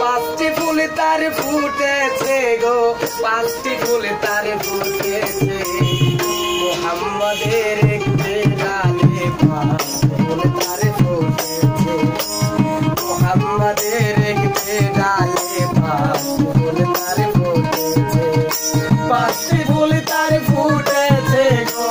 পাঁচটি ফুল তার ফুটেছে গো, পাঁচটি ফুল তার ফুটেছে, মোহাম্মদের একটি ডালে পাঁচটি ফুল তার ফুটেছে, মোহাম্মদের একটি ডালে পাঁচটি ফুল তার ফুটেছে, পাঁচটি ফুল তার ফুটেছে গো,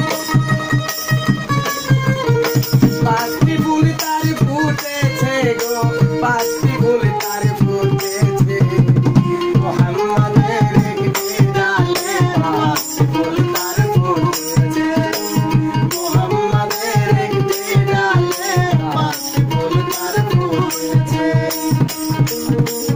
পাঁচটি ফুল তার ফুটেছে গো, পাঁচটি ফুল তার ফুটেছে, মোহাম্মদের একটি ডালে পাঁচটি ফুল তার ফুটেছে, মোহাম্মদের একটি ডালে পাঁচটি ফুল তার ফুটেছে।